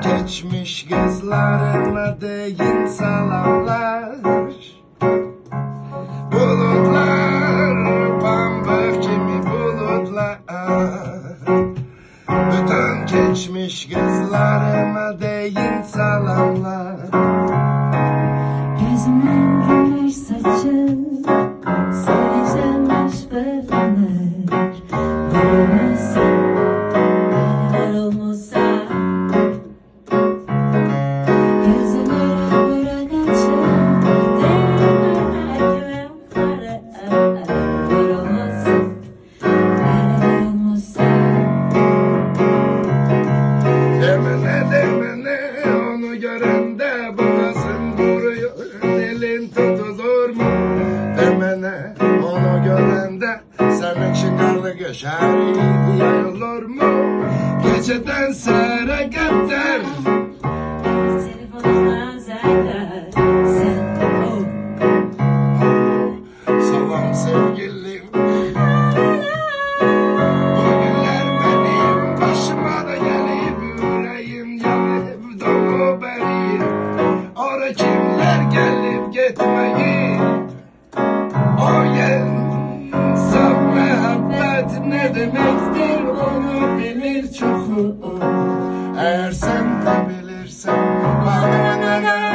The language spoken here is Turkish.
geçmiş kızlarıma deyin salamlar. Bulutlar, pamuk gibi bulutlar. Bütün geçmiş kızlarıma deyin salamlar. Gözümün güneş saçın, seveceğim aşk verenler. Olmasa, neler olmasa. Gözümü bırak açın, değme güvenlere. Neler olmasa, neler olmasa. Demene onu görende boğazın vuruyor, dilin tutulur mu? Demene onu görende senin çıkarlı göşeri yayılır mu? Geceden sere gönder Telefonuma zerler, sen ol. salam sevgilim. Bugünler benim başıma da gelip yüreğim yanıp dolu benim. Ora kimler gelip gitmeyip o insaf muhabbet ne demektir onu bilir çoğu. Eğer sen de bilirsen bana ne